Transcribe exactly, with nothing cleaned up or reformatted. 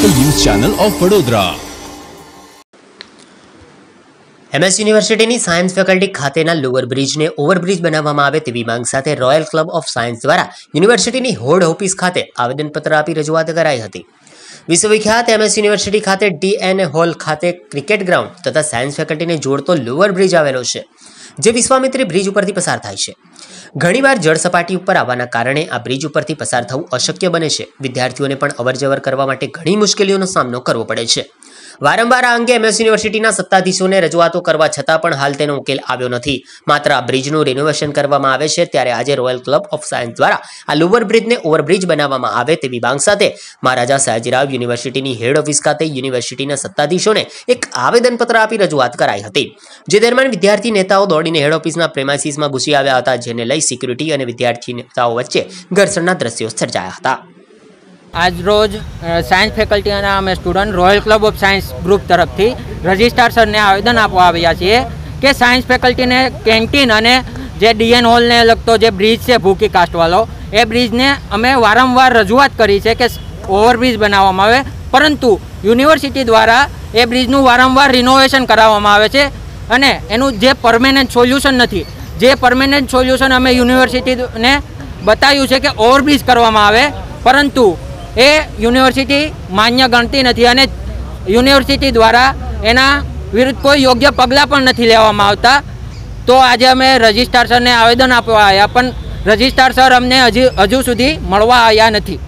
Local news channel of Vadodara. MS યુનિવર્સિટીની science faculty ખાતેના lower બ્રિજને ઓવરબ્રિજ બનાવવામાં આવે તેવી માંગ સાથે રોયલ ક્લબ ઓફ સાયન્સ દ્વારા યુનિવર્સિટીની હોડ ઓફિસ ખાતે આવેદનપત્ર આપી રજૂઆત કરાઈ હતી। વિશ્વવિખ્યાત એમએસ યુનિવર્સિટી ખાતે ડીએન હોલ ખાતે ક્રિકેટ ગ્રાઉન્ડ તથા સાયન્સ ફેકલ્ટીને જોડતો લોઅર બ્રિજ આવેલો છે, જે વિશ્વામિત્રી બ્રિજ ઉપરથી પસાર થાય છે। ઘણીવાર જળ સપાટી ઉપર આવવાના કારણે આ બ્રિજ ઉપરથી પસાર થવું અશક્ય બને છે। વિદ્યાર્થીઓને પણ અવરજવર કરવા માટે ઘણી મુશ્કેલીઓનો સામનો કરવો પડે છે। વારંવાર આ અંગે એમએસ યુનિવર્સિટીના સત્તાધીશોને રજૂઆતો કરવા છતાં પણ હાલ તેનો ઉકેલ આવ્યો નથી। માત્ર આ બ્રિજનું રિનોવેશન કરવામાં આવે છે, ત્યારે આજે રોયલ ક્લબ ઓફ સાયન્સ દ્વારા આ લોઅર બ્રિજને ઓવરબ્રિજ બનાવવામાં આવે તેવી માંગ સાથે મહારાજા સયાજીરાવ યુનિવર્સિટીની હેડ ઓફિસ ખાતે યુનિવર્સિટીના સત્તાધીશોને એક આવેદનપત્ર આપી રજૂઆત કરાઈ હતી। જે દરમિયાન વિદ્યાર્થી નેતાઓ દોડીને હેડ ઓફિસના પ્રેમાઇસીસમાં ઘૂસી આવ્યા હતા, જેને લઈ સિક્યુરિટી અને વિદ્યાર્થી નેતાઓ વચ્ચે ઘર્ષણના દ્રશ્યો સર્જાયા હતા। आज रोज साइंस फेकल्टी अमे student royal club of science group तरफ थी रजिस्ट्रार सर ने आवेदन आपवा आव्या छे कि साइंस फेकल्टी ने केन्टीन अने जे डीएन हॉल ने लगतो जे ब्रिज है भूकी कास्ट वालो ए ब्रिज ने अमे वारंवार रजूआत करी छे कि ओवरब्रिज बनाववामां आवे, परंतु यूनिवर्सिटी द्वारा ए ब्रिजनुं वारंवार रिनोवेशन कराववामां आवे छे अने एनुं जे परमेनન્ટ सोल्यूशन नथी। जे परमेनન્ટ सोल्यूशन अमे यूनिवर्सिटी ने बताव्युं छे कि ओवरब्रिज करवामां आवे, परंतु ए यूनिवर्सिटी मान्य गणती नहीं अने यूनिवर्सिटी द्वारा एना विरुद्ध कोई योग्य पगला पण नहीं लेवामां आवता। तो आज अमे रजिस्ट्रार सर ने आवेदन आपवा आव्या, पण रजिस्ट्रार सर अमने हजू हजू सुधी मळवा आव्या नथी।